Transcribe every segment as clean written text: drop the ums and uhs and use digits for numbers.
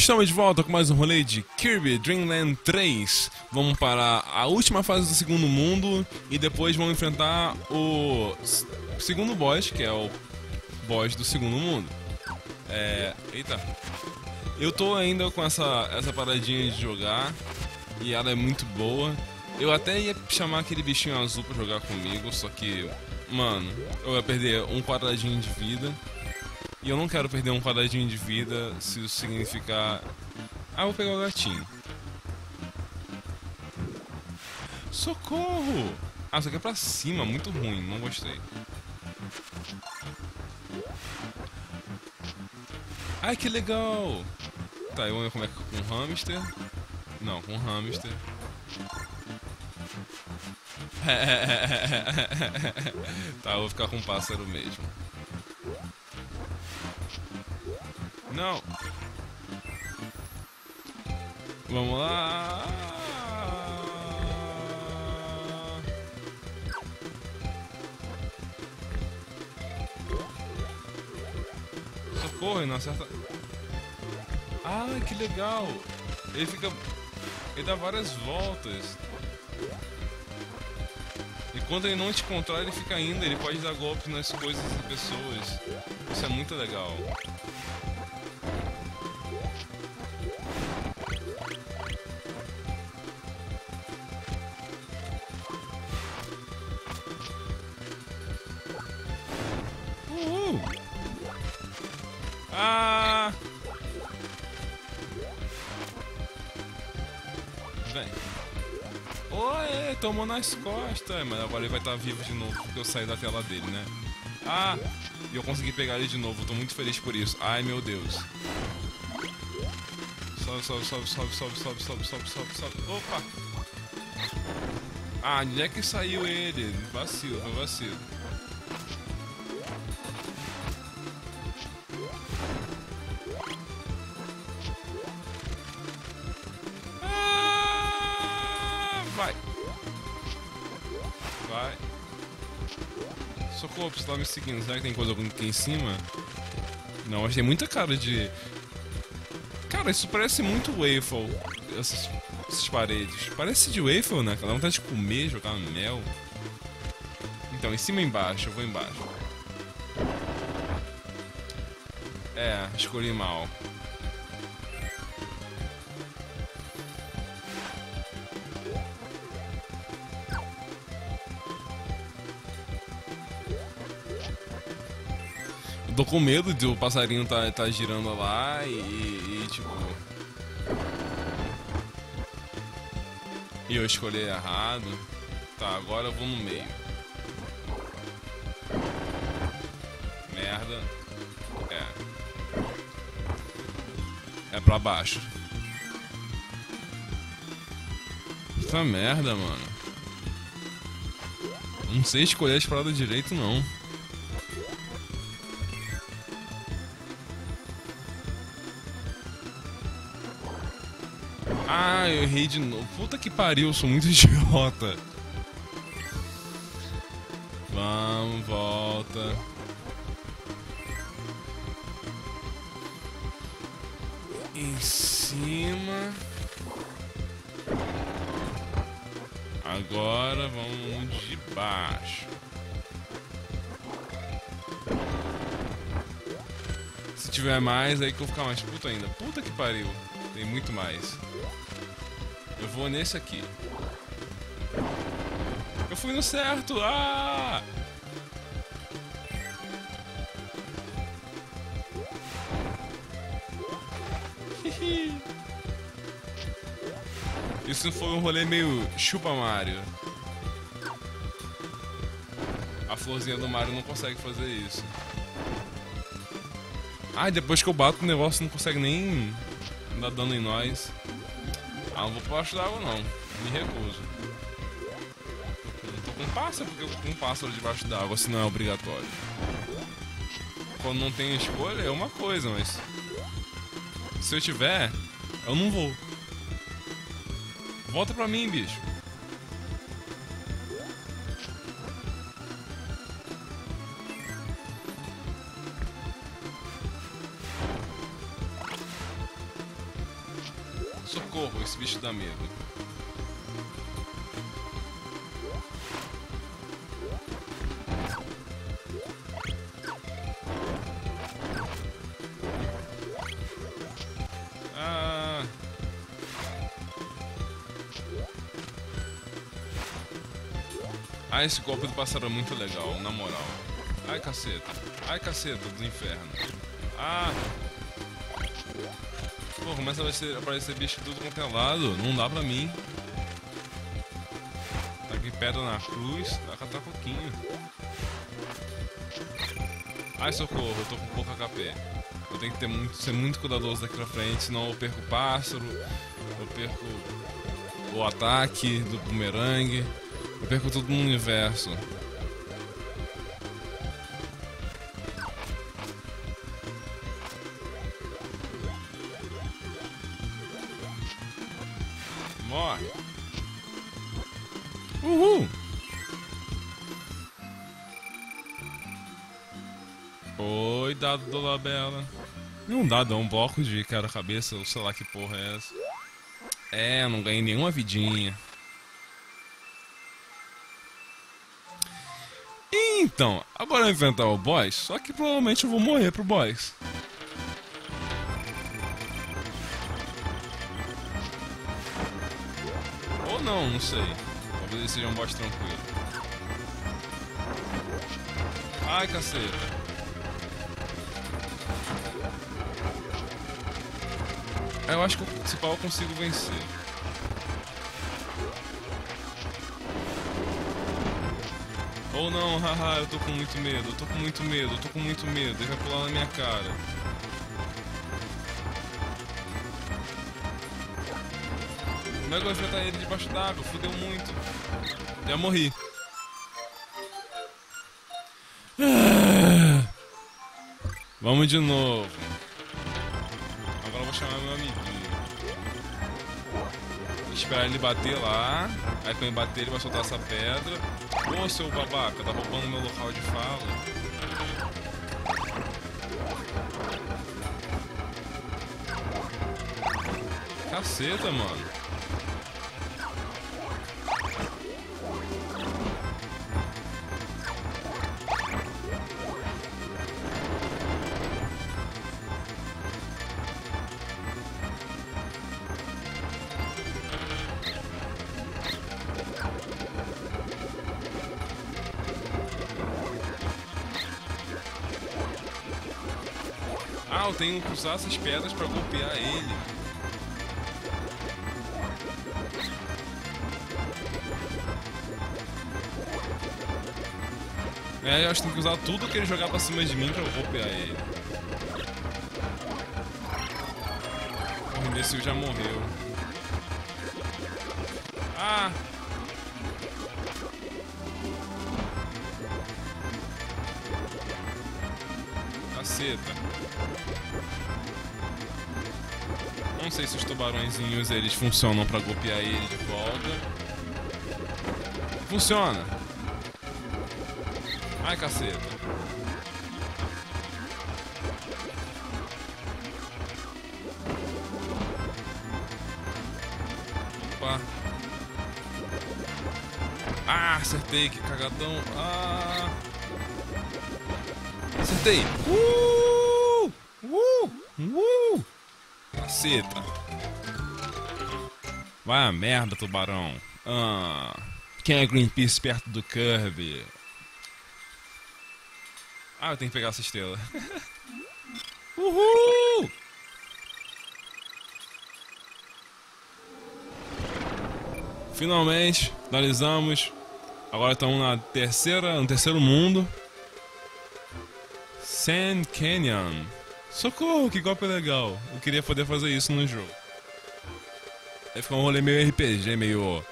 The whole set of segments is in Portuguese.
Estamos de volta com mais um rolê de Kirby Dream Land 3. Vamos para a última fase do segundo mundo e depois vamos enfrentar o segundo boss, que é o boss do segundo mundo. Eita. Eu tô ainda com essa paradinha de jogar e ela é muito boa. Eu até ia chamar aquele bichinho azul pra jogar comigo, só que, mano, eu ia perder um quadradinho de vida. E eu não quero perder um quadradinho de vida se isso significar... Ah, vou pegar o gatinho. Socorro! Ah, isso aqui é pra cima, muito ruim, não gostei. Ai, que legal! Tá, eu vou ver como é que com um hamster. Não, com um hamster. Tá, eu vou ficar com um pássaro mesmo. Não! Vamos lá! Socorro, ele não acerta. Ah, que legal! Ele fica... Ele dá várias voltas. E quando ele não te controla, ele fica indo. Ele pode dar golpes nas coisas e pessoas. Isso é muito legal. Ah! Vem. Oi, tomou nas costas. Mas agora ele vai estar vivo de novo porque eu saí da tela dele, né? Ah! E eu consegui pegar ele de novo. Tô muito feliz por isso. Ai, meu Deus. Sobe, sobe, sobe, sobe, sobe, sobe, sobe, sobe, sobe, sobe. Opa! Ah, onde é que saiu ele? Vacilo, foi vacilo. Vai! Vai! Socorro, você tá me seguindo. Será que tem coisa aqui em cima? Não, mas tem muita cara de... Cara, isso parece muito waffle. Essas paredes. Parece de waffle, né? Dá vontade de comer, jogar mel. Então, em cima e embaixo. Eu vou embaixo. Escolhi mal. Eu tô com medo de o passarinho tá girando lá e tipo... E eu escolhi errado. Tá, agora eu vou no meio. Merda. É pra baixo. Puta merda, mano. Não sei escolher as paradas direito, não. Ah, eu errei de novo. Puta que pariu, eu sou muito idiota. Vamos, volta. Em cima. Agora vamos de baixo. Se tiver mais, aí que eu vou ficar mais puto ainda. Puta que pariu. Tem muito mais. Eu vou nesse aqui. Eu fui no certo! Ah! Isso foi um rolê meio chupa Mario. A florzinha do Mario não consegue fazer isso. Ah, depois que eu bato o negócio não consegue nem dar dano em nós. Ah, não vou pra baixo d'água não. Me recuso. Tô com um pássaro porque eu tô com um pássaro debaixo d'água, se não é obrigatório. Quando não tem escolha é uma coisa, mas... Se eu tiver, eu não vou. Volta pra mim, bicho. Socorro, esse bicho dá medo. Ah. Ah, esse golpe do pássaro é muito legal, na moral. Ai, caceta. Ai, caceta do inferno. Ah. Pô, começa a aparecer bicho de tudo quanto é lado. Não dá pra mim. Tá aqui pedra na cruz. Vai catar pouquinho. Ai, socorro. Eu tô com pouco HP. Eu tenho que ser muito cuidadoso daqui pra frente. Senão eu perco o pássaro. Eu perco o ataque do bumerangue. Eu perco tudo no universo. Morre. Uhul. Oi, dado do Labela. Não dado, é um bloco de quebra-cabeça, ou sei lá que porra é essa. É, eu não ganhei nenhuma vidinha. Então, agora eu vou enfrentar o boss, só que provavelmente eu vou morrer pro boss. Ou não, não sei. Talvez ele seja um boss tranquilo. Ai, caceta. Eu acho que o principal eu consigo vencer. Ou não, haha, eu tô com muito medo, eu tô com muito medo, eu tô com muito medo, ele vai pular na minha cara. Como é que eu vou enfrentar ele debaixo d'água? Fudeu muito. Já morri. Vamos de novo. Agora eu vou chamar meu amiguinho. Vou esperar ele bater lá. Aí quando ele bater ele vai soltar essa pedra. Ô, seu babaca, tá roubando meu local de fala. Caceta, mano. Ah, eu tenho que usar essas pedras pra golpear ele. É, eu acho que tem que usar tudo que ele jogar pra cima de mim pra eu golpear ele. O imbecil já morreu. Ah! Caceta. Não sei se os tubarõezinhos eles funcionam pra golpear ele de volta. Funciona! Ai, caceta. Opa. Ah, acertei, que cagadão. Ah. Acertei. Caceta. Vai a merda, tubarão. Ah. Quem é Greenpeace perto do Kirby? Ah, eu tenho que pegar essa estrela. Uhul! Finalmente, finalizamos. Agora estamos no terceiro mundo. Sand Canyon. Socorro, que golpe legal. Eu queria poder fazer isso no jogo. Aí fica um rolê meio RPG, meio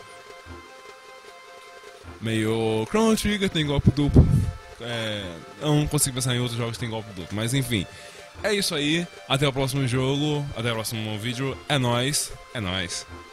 Chrono Trigger, tem golpe duplo. Eu não consigo pensar em outros jogos que tem golpe duplo, mas enfim. É isso aí, até o próximo jogo, até o próximo vídeo, é nóis, é nóis.